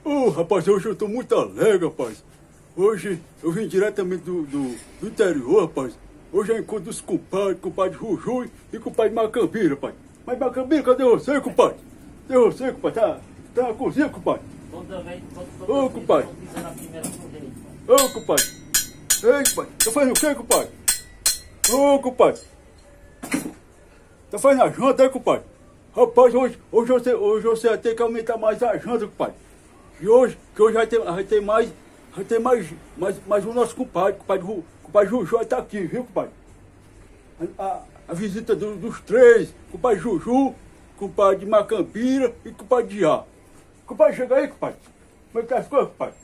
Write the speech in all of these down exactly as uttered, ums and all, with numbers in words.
Ô, rapaz, hoje eu tô muito alegre, rapaz. Hoje eu vim diretamente do, do, do interior, rapaz. Hoje eu encontro os compadres, compadre Juju e compadre Macambira, rapaz. Mas Macambira, cadê você, compadre? Cadê você, compadre? Tá, tá na cozinha, compadre? Toda vez, toda, toda Ô, compadre. vez, pisando na primeira correia. Ô, compadre. Ei, compadre. Tá fazendo o quê, compadre? Ô, compadre. Tá fazendo a janta aí, compadre? Rapaz, hoje, hoje, você, hoje você vai ter que aumentar mais a janta, compadre. E hoje, que hoje vai ter, vai ter mais, vai ter mais, mais, mais o nosso compadre, compadre, Ju- compadre Juju vai tá aqui, viu, compadre? A, a, a visita do- dos três, compadre Juju, compadre Macambira e compadre Diá. Compadre, chega aí, compadre. Como é que tá as coisas, compadre?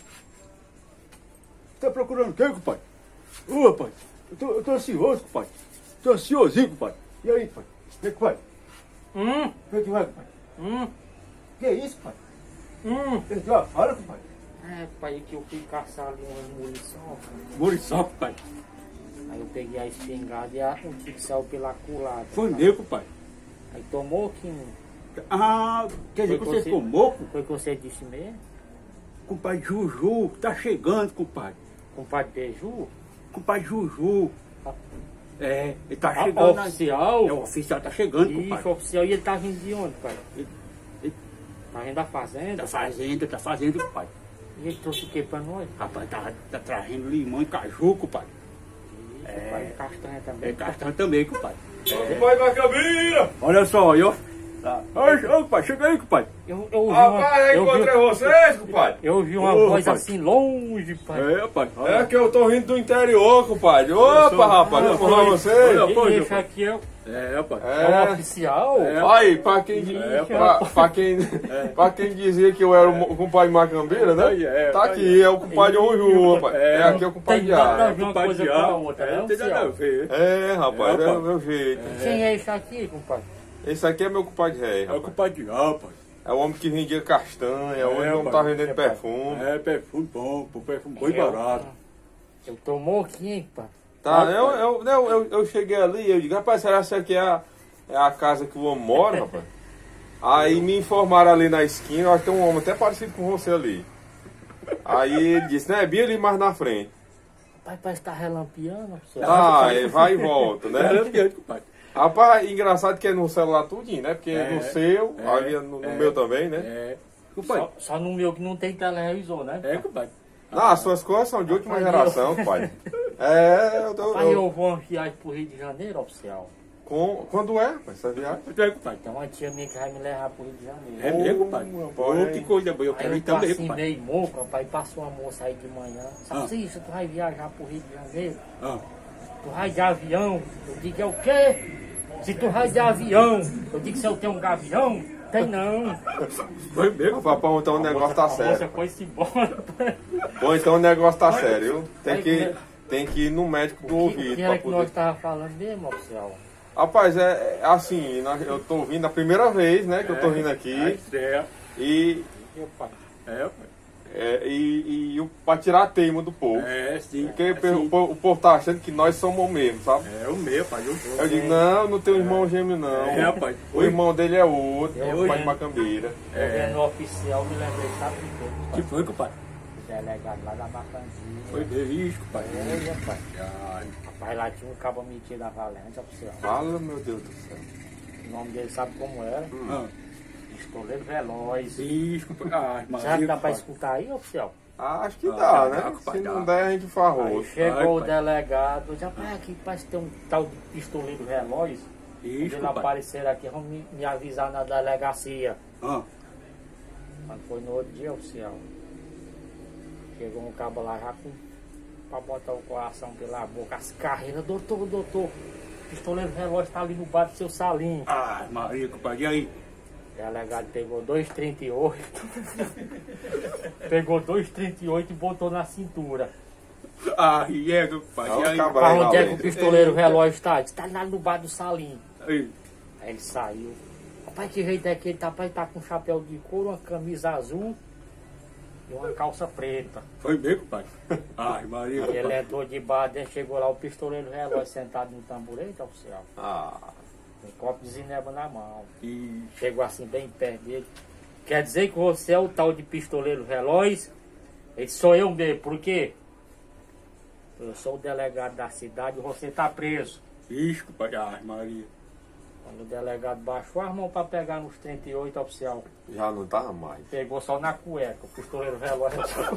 Tá procurando o quê, compadre? Ô, rapaz, eu tô, eu tô ansioso, compadre. Tô ansiosinho, compadre. E aí, compadre? O que é que vai? Hum, O que é que vai, compadre? hum, Que é isso, compadre? hum. O que é que vai? Fala, compadre. É, pai, que eu fui caçar ali uma munição. Muriçoca, compadre. Aí eu peguei a espingarda e a, o tiro saiu pela culatra. Foi tá? meu, compadre. Aí tomou que Ah, quer dizer que Foi você você- ficou moco? foi o que você disse mesmo? Compadre Juju, tá chegando, compadre. Compadre Beiju? Compadre Juju. É, ele tá Ah, chegando. oficial? É, o oficial tá chegando, Ixi, compadre. oficial. E ele tá vindo de onde, pai? Ele- ele Tá vindo da fazenda? tá fazendo, tá fazendo, compadre. E ele trouxe o que pra nós? Rapaz, tá, tá trazendo limão e caju, compadre. Ixi, É. pai, castanha É também. castanha também, compadre. Compadre Macambira! Olha só, aí, ó. Tá. Ô, ô, compadre, chega aí, compadre. Eu, eu ouvi Rapaz, eu eu vi- encontrei vocês, compadre. Eu ouvi uma Ô, voz rapaz. assim longe, pai. É, rapaz. É que eu tô vindo do interior, compadre. Opa, sou- rapaz, Ah, eu falar foi. vocês. Olha, E pô, esse rapaz. aqui é, o- É, rapaz. é o É. oficial? É. Aí, pra quem, É, pra, pra quem, pra quem dizia que eu era o mo- o compadre Macambira, né? Aí, é, Tá aí, aqui, é o compadre Juju, rapaz. É, É, aqui é o compadre tem nada a Diário. ver uma Compadre coisa com Diá. a outra, É, né, não tem nada a oficial? ver. É, rapaz, É, é, rapaz. o meu jeito. Quem é esse aqui, compadre? Esse aqui é meu compadre rei, É o rapaz. compadre Diá, rapaz. É o homem que vendia castanha, hoje o homem rapaz. tá vendendo É, pai. perfume. É, perfume bom, pô, perfume bom e Eu- barato. Eu tô moquinho, pai. Tá, eu, eu, eu, eu, eu cheguei ali e eu digo, rapaz, será que essa aqui é a, é a casa que o homem mora, rapaz? Aí me informaram ali na esquina, eu acho que tem um homem até parecido com você ali. Aí ele disse, né, é bem ali mais na frente. Pai, parece que tá relampeando, oficial. Ah, aí vai e volta, É, né? é, compadre. Rapaz, engraçado que é no celular tudinho, né? Porque É, no seu, é, ali no, no é. meu também, né? É. Compadre. Só, só no meu que não tem televisor, né? É, compadre. Ah, as suas coisas são de última Rapaz, geração, pai. É, eu, tô- Pai, eu, eu vou uma viagem pro Rio de Janeiro, oficial. com, quando é, pai, essa viagem? É, compadre. Tem uma tia minha que vai me levar pro Rio de Janeiro. É mesmo, compadre. Ô, Ô, rapaz. que coisa boa. Eu Aí quero eu ir tô também, assim compadre. meio moco, rapaz, passou uma moça aí de manhã. Ah. Sabe isso, tu vai viajar pro Rio de Janeiro? Ah, Tu vai de avião? Eu digo, é o quê? Se tu vai de avião, eu digo, se eu tenho um gavião? Tem não. foi mesmo, compadre. Papai, então o negócio tá A moça sério. foi-se embora. Bom, então o negócio tá sério, viu? Tem Aí, que, como é- tem que ir no médico do O que, ouvido que pra era que nós poder... tava falando mesmo, oficial? Rapaz, é, é assim, nós- eu tô vindo a primeira vez, né, que eu tô vindo aqui. É, E, Meu pai. é, rapaz. é, e, e o- pra tirar a teima do povo. É, sim. Porque é, o povo- sim. o povo o povo tá achando que nós somos o mesmo, sabe? É o meu, pai. Eu sou. Eu digo, não, não tem um irmão gêmeo, não. É, rapaz. O irmão dele é outro, é o Oi. pai de Macambira. Eu vendo o oficial, me lembrei, sabe de quê? Que foi, compadre? O delegado lá da Macandinha. Foi mesmo, isso, compadre. É, rapaz. Ai, Rapaz, lá tinha um cabo metido da Valência, oficial. Fala, meu Deus do céu. O nome dele sabe como era? ah, Pistoleiro Veloz. isso, compadre. Ai, Será que Maria, dá pra compadre. escutar aí, oficial? Acho que Ah, dá, dá, né? compadre, Se dá. não der, a gente faz Aí rosto. chegou o pai. delegado, eu disse, rapaz, aqui parece que tem um tal de pistoleiro Veloz. Quando Isso, ele compadre. aparecer aqui, vão me, me avisar na delegacia. Ah, Quando foi no outro dia, oficial. Chegou um cabo lá já com, pra botar o coração pela boca, as carreiras, doutor, doutor, pistoleiro relógio tá ali no bar do seu Salim. ai, Maria, compadre. E aí? O delegado pegou dois trinta e oito, pegou dois trinta e oito e botou na cintura. Ah, e é, compadre. Não, E aí? acaba. Pra Vai, onde é que valente. o pistoleiro relógio tá? Ele tá lá no bar do Salim. Aí, Aí ele saiu. Rapaz, que jeito é que ele tá? Rapaz, tá com um chapéu de couro, uma camisa azul e uma calça preta. foi mesmo, compadre. Ai, Maria, Ele compadre. entrou de bar, daí chegou lá o pistoleiro relógio sentado no tamborete, oficial. Ah, Um copo de zineba na mão. E Chegou assim bem perto dele. Quer dizer que você é o tal de pistoleiro veloz? Ele sou eu mesmo, por quê? Eu sou o delegado da cidade e você tá preso. Ixi, compadre, ai, Maria. Quando o delegado baixou as mãos pra pegar nos trinta e oito, oficial, Já não tava mais. pegou só na cueca, o pistoleiro veloz.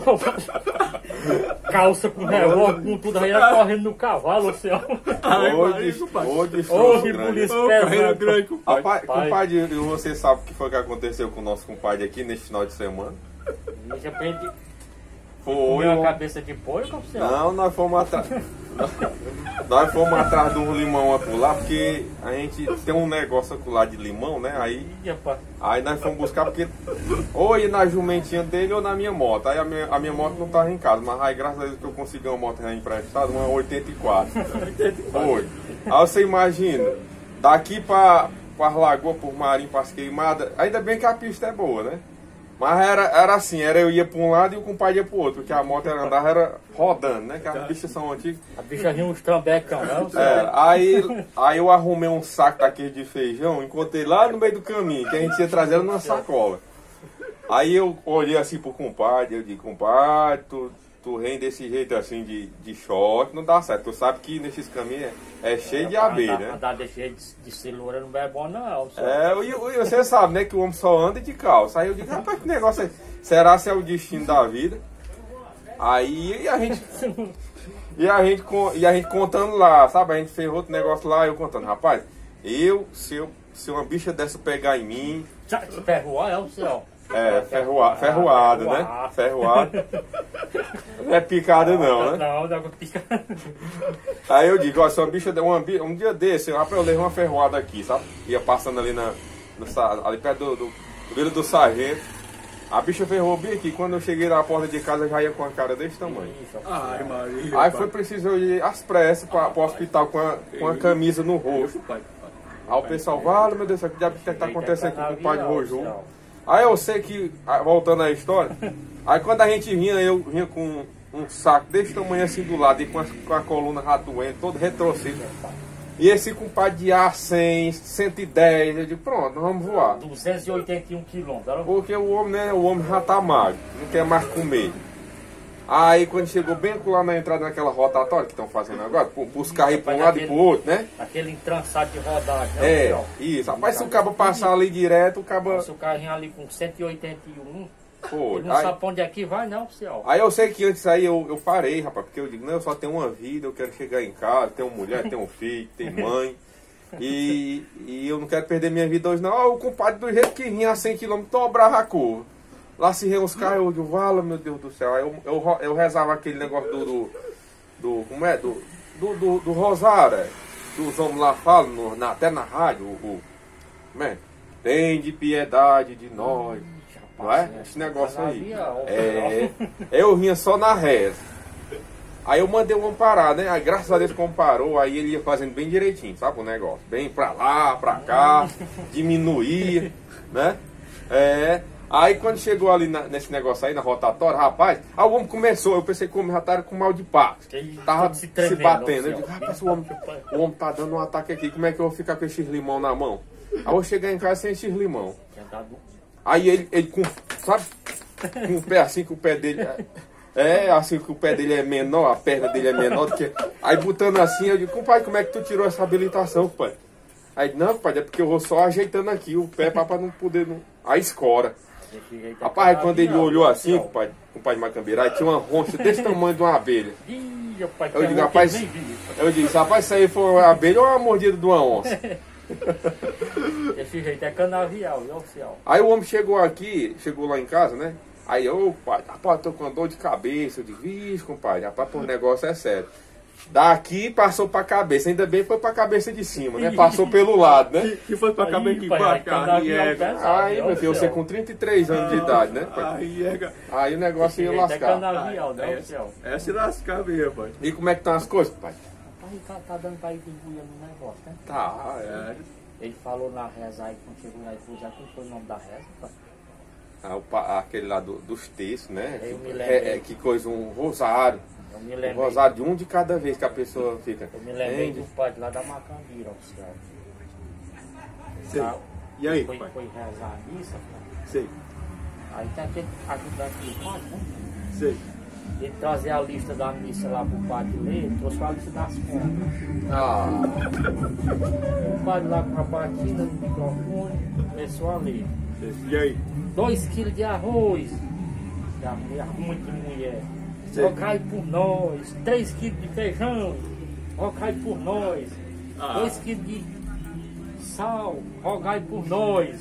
Calça com relógio, com tudo, aí era correndo no cavalo, oficial. Ai, Ô, Maria, de- compadre. ô, de Ô, choro que grande. polícia Ô, carreira pesada. grande, compadre. Rapaz, Pai. compadre, e você sabe o que foi que aconteceu com o nosso compadre aqui nesse final de semana? E de repente, Foi comeu um- a cabeça de porco, oficial. Não, nós fomos atrás. Nós fomos atrás de um limão acolá, porque a gente tem um negócio acolá de limão, né? Aí, Ih, rapaz. aí nós fomos buscar, porque ou ia na jumentinha dele ou na minha moto. Aí a minha, a minha moto não estava em casa, mas aí graças a Deus que eu consegui uma moto emprestada, uma oitenta e quatro. Foi. Aí você imagina, daqui para as lagoas, por Marinho, para as queimadas, ainda bem que a pista é boa, né? Mas era, era assim, era eu ia para um lado e o compadre ia para o outro, porque a moto era, andava era rodando, né? Que as bichas são antigas. A bicha riu uns trambecão, não? É, aí, aí eu arrumei um saco daquele de feijão, encontrei lá no meio do caminho, que a gente ia trazer numa sacola. Aí eu olhei assim pro compadre, eu digo, compadre, tu, tu rende desse jeito assim de, de choque, não dá certo. Tu sabe que nesses caminhos é, é cheio de abelha, né? Andar desse jeito de, de cenoura não é bom, não. Oficial. É, e, e você sabe, né, que o homem só anda de calça. Aí eu digo, rapaz, que negócio é? Será se é o destino da vida? Aí e a gente. E a gente, con- e a gente contando lá, sabe? A gente fez outro negócio lá, eu contando, rapaz, eu, se, eu, se uma bicha dessa pegar em mim, Já ferroar, é, oficial. é ferroa, ferroada, né? Ferroada. Não é picada não, né? Não, não, pica. Aí eu digo, ó, se uma bicha der uma, bi- um dia desse, rapaz, eu levei uma ferroada aqui, sabe? Ia passando ali na, no sa- ali perto do, do, do Vila do Sargento. A bicha ferrou bem aqui. Quando eu cheguei na porta de casa, já ia com a cara desse tamanho. Ai, Maria. Aí foi preciso eu ir às pressas para o hospital com a, com a camisa no rosto. Compadre. Aí o pessoal, vale, meu Deus, o que diabo que tá acontecendo aqui com o pai de Roju? Aí eu sei que, ah, voltando à história, aí quando a gente vinha, eu vinha com um saco desse tamanho assim do lado, e com a, com a coluna ratoente, todo retrocedido. E esse compadre de A cem, cento e dez, eu digo, pronto, nós vamos voar. duzentos e oitenta e um quilômetros. Porque o homem, né, o homem já tá magro, não quer mais comer. Aí quando chegou bem lá na entrada naquela rotatória que estão fazendo agora, os carros ir para um lado e para o outro, né? Aquele entrançado de rodagem. né, É, oficial? isso. Rapaz, se o cabo passar ali direto, o cabo... Se o carrinho ali com cento e oitenta e um, Pô, ele não aí, sabe pra onde é que vai, não, oficial. aí eu sei que antes aí eu, eu parei, rapaz, porque eu digo, não, eu só tenho uma vida, eu quero chegar em casa, tenho mulher, tenho um filho, tenho mãe. E, e eu não quero perder minha vida hoje, não. Ó, o compadre do jeito que vinha a cem quilômetros, dobrava a curva. Lá se riam os carros, eu digo, vala, meu Deus do céu. Aí eu, eu, eu rezava aquele negócio do, do, do como é, do, do, do, do rosário, é, que os homens lá falam, no, na, até na rádio, o, o, como é? Tem de piedade de nós, não é? Esse negócio aí. É, eu vinha só na reza. Aí eu mandei o homem parar, né? Aí, graças a Deus, como parou, aí ele ia fazendo bem direitinho, sabe o negócio? Bem pra lá, pra cá, diminuía, né? É. Aí quando chegou ali na- nesse negócio aí, na rotatória, rapaz, aí o homem começou, eu pensei que o homem já tava com mal de passo. Ele Tava se se, tremendo, batendo. Eu oficial. digo, rapaz, o homem, o homem tá dando um ataque aqui, como é que eu vou ficar com esses limão na mão? Aí eu vou chegar em casa sem esses limão. Tinha dado- Aí ele, ele com, sabe, com o pé assim, que o pé dele é, é assim, que o pé dele é menor, a perna dele é menor do que... Aí botando assim, eu digo, compadre, como é que tu tirou essa habilitação, compadre? Aí, não, compadre, é porque eu vou só ajeitando aqui o pé pra, pra não poder... Não... A escora. desse jeito é Rapaz, quando ele canavial, olhou assim, oficial. compadre, compadre Macambira, aí tinha uma roncha desse tamanho de uma abelha. Ih, rapaz, Eu tem digo, um rapaz, que nem vi. eu disse, rapaz, isso aí foi uma abelha ou uma mordida de uma onça? Desse jeito é canavial, viu, oficial? Aí o homem chegou aqui, chegou lá em casa, né? Aí, ô, pai, rapaz, tô com uma dor de cabeça. Eu digo, vixe, compadre, rapaz, pô, o negócio é sério. Daqui passou pra cabeça, ainda bem que foi pra cabeça de cima, né? Passou pelo lado, né? Que, que foi pra cá bem aqui Ih, pai, embaixo, cada aí avião é. pesado, Aí, viu, meu filho, você oficial? com trinta e três anos de idade, né? pai? Aí é. Aí o negócio ia Desse jeito é lascar. canavial, né, É, oficial? é se lascar mesmo, pai. E como é que estão as coisas, pai? Rapaz, tá, tá dando pra ir embuiando no negócio, né? Tá, é. É. Ele falou na reza aí, quando chegou na cruzar, qual foi o nome da reza, pai? Ah, o pa- aquele lá do- dos textos, né? Eu me Que, lembrei. é, é, que coisa, um rosário. Eu me Um lembrei. rosário de um de cada vez que a pessoa fica. Eu me lembrei Entende? do padre lá da Macambira, oficial. Sei. Tá? E aí, Foi, pai? foi rezar a missa, pai. Sei. Aí tem aquele ajudante do padre, né? Sei. Ele trazia a lista da missa lá pro padre ler, ele trouxe a lista das contas. Ah, O padre lá com a batina no microfone, começou a ler. E aí? Dois quilos de arroz. Da mulher, muito mulher. Sei. Rocai por nós. Três quilos de feijão. Rocai por nós. Ah. Dois quilos de sal. Rogai por nós.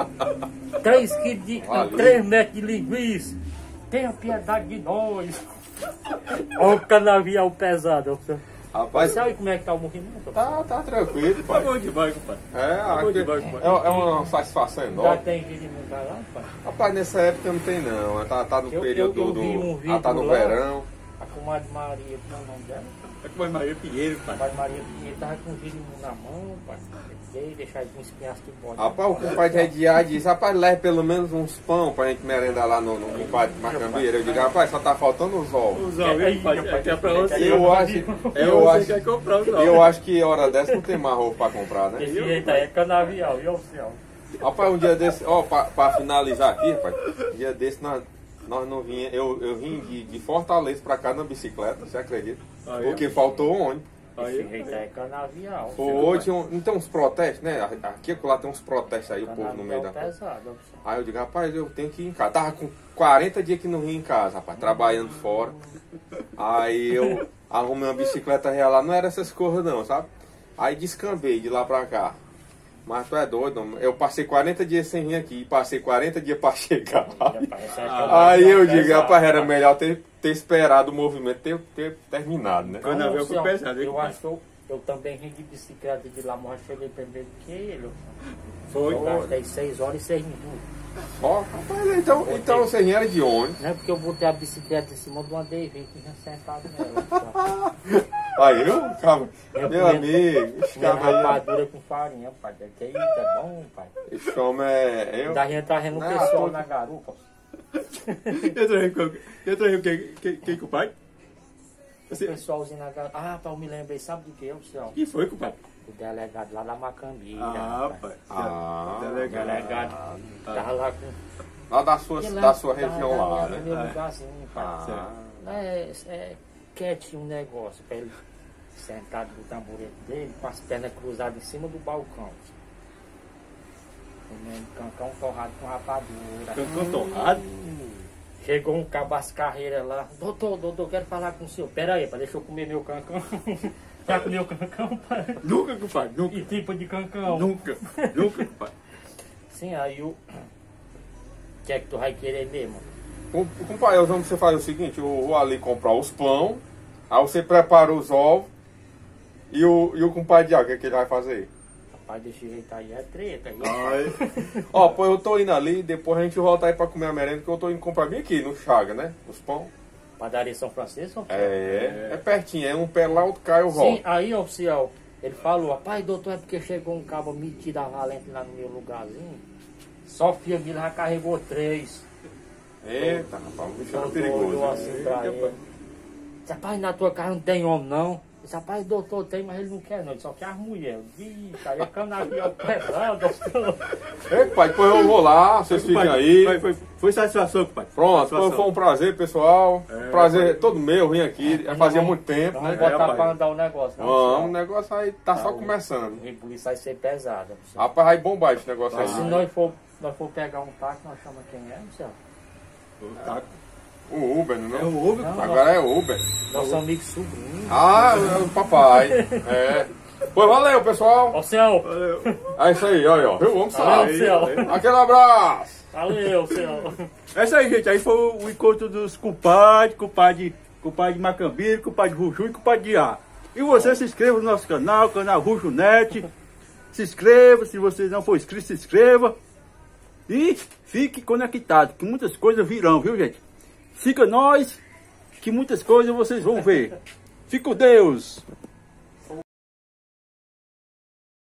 Três quilos de. Valeu. Três metros de linguiça. Tenha piedade de nós. Olha o canavial pesado. rapaz, Sabe como é que tá o movimento? tá, tá tranquilo, Tá pai. bom demais, compadre. É, Tá bom aqui- demais, compadre. é, é uma satisfação Já enorme. tem vídeo no canal, pai? Rapaz, nessa época não tem não. Tá, tá no Eu- período eu- eu do. vi um ah, tá vídeo no lá. verão. A comadre Maria, como é o nome dela? É com a Maria Pinheiro, A compadre. comadre Maria Pinheiro tava com o vídeo na mão, pai. Peguei, deixar ele com espinhaço de bode. Rapaz, o compadre Rediar disse, rapaz, leve pelo menos uns pão pra gente merendar lá no, no compadre Macambira. Eu digo, rapaz, só tá faltando os ovos. Os ovos, hein, compadre? É que é pra você. Eu acho, É eu você acho, que quer comprar os ovos. eu acho que hora dessa não tem mais ovo pra comprar, né? Desse jeito aí é canavial, e oficial. Rapaz, um dia desse, ó, pra, pra finalizar aqui, rapaz, um dia desse nós, nós não vinha, eu, eu vim de, de Fortaleza pra cá na bicicleta, você acredita? Aí, Porque faltou ônibus. Desse Aí, jeito aí é canavial. Hoje um, não tem uns protestos, né? Aqui e lá tem uns protestos aí, o povo no meio da Canavial rua. pesado, oficial. Aí eu digo, rapaz, eu tenho que ir em casa. Tava com quarenta dias que não ia em casa, rapaz, trabalhando fora. Aí eu arrumei uma bicicleta real lá, não era essas coisas não, sabe? Aí descambei de lá pra cá. Mas tu é doido, homem. Eu passei quarenta dias sem vir aqui, passei quarenta dias pra chegar. Rapaz, essa é Aí canavial eu digo, pesado, rapaz, era pai. melhor ter, ter esperado o movimento ter, ter terminado, né? Canavial foi Oficial, pesado, hein, Eu compadre? acho que eu, eu também vim de bicicleta de lá, mas cheguei primeiro que ele. Foi. Eu gastei seis horas e seis minutos. Ó, rapaz, então, então você era de ônibus. Não é porque eu botei a bicicleta em cima de uma D V que tinha sentado nela. Aí eu, calma, Eu meu comendo- amigo, esse Minha cara aí, rapadura com farinha, pai. Que isso, é bom, pai. esse homem é. Eu, Da gente trazendo o Não, pessoal tô- na garupa. Eu traí com eu traí quem, quem, quem, compadre? O Você, pessoalzinho na garupa. Ah, pai, eu me lembrei, sabe do que, oficial? quem foi, compadre? O delegado lá da Macambira. Ah, rapaz. pai. Ah, O delegado. delegado tava lá com. lá da sua, Porque lá da sua tava região lá, no né? meu Ah. lugarzinho, pai. Ah, Lá é, é quietinho um negócio, pra ele sentado no tamborete dele, com as pernas cruzadas em cima do balcão. Comendo cancão torrado com rapadura. Cancão torrado? Chegou um cabo às carreiras lá. Doutor, doutor, quero falar com o senhor. Pera aí, pai, deixa eu comer meu cancão. Já comeu cancão, pai? Nunca, compadre, nunca. Que tipo de cancão? Nunca, nunca, compadre. Sim, aí o... O que é que tu vai querer mesmo? Com- Compadre, vamos você fazer o seguinte, eu vou ali comprar os pão, aí você prepara os ovos e o, e o compadre Diago, o que, é que ele vai fazer? Rapaz, desse jeito aí é treta. Aí. Ai, Ó, pô, eu tô indo ali, depois a gente volta aí pra comer a merenda, que eu tô indo comprar bem aqui no Chaga, né? Os pão. Padaria São Francisco? É, é pertinho, é um pé lá, outro cai, eu Sim, volto. aí, oficial, ele falou, rapaz, doutor, é porque chegou um cabo metido a valente lá no meu lugarzinho. Só Fia Mila já carregou três. Eita, rapaz, o bicho era Doutor perigoso. olhou né? assim pra ele. Disse, rapaz, na tua casa não tem homem, não. Disse, rapaz, doutor tem, mas ele não quer, não. Ele só quer as mulheres. Vixe, aí é canavial pesado, doutor. Ei, pai, depois eu vou lá, vocês fiquem compadre, aí. Foi, foi, foi satisfação, compadre. Pronto, Satisfação. foi, foi um prazer, pessoal. É, prazer rapaz. todo meu, vim aqui. Já fazia muito tempo, Vamos né? botar rapaz. pra andar o negócio, não? Vamos, o oficial? negócio aí tá só o- começando. O rebuliço vai ser pesado, oficial. Rapaz, vai bombar esse negócio Mas se aí. nós for, nós for pegar um táxi, nós chamamos quem é, oficial? Tá. O Uber, não É é? o Uber, Não, compadre. Agora é Uber. Nosso amigo sobrinho. Ah, é o papai. É. Pois valeu, pessoal. Oficial, Valeu. É isso aí, olha, ó. Viu? Vamos valeu, sair. oficial. Aquele abraço. Valeu, oficial. É isso aí, gente. Aí foi o encontro dos compadres, compadre, compadre Macambira, compadre Ruju e compadre Diá. E você se inscreva no nosso canal, canal Rujo Net. Se inscreva, se você não for inscrito, se inscreva. E fique conectado, que muitas coisas virão, viu, gente? Fica nós, que muitas coisas vocês vão ver. Fica com Deus.